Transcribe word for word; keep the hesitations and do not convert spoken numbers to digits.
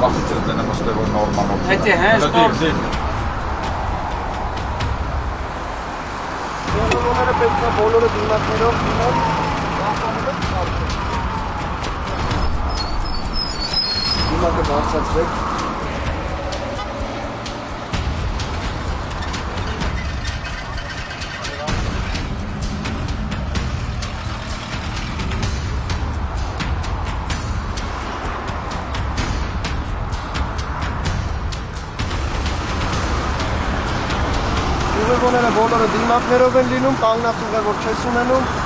Կասուչը ձենը մստեղ որ նորմալ օգտել։ Հետի հենց նոր։ Բոլորը պետք է բոլորը դիմակներով դիմալ կապանելով կապը։ Դիմակը բարձրացրեք։ Ուղևորները բոլորը դիմակներով են լինում, կանգնած ուղևոր չես ունենում։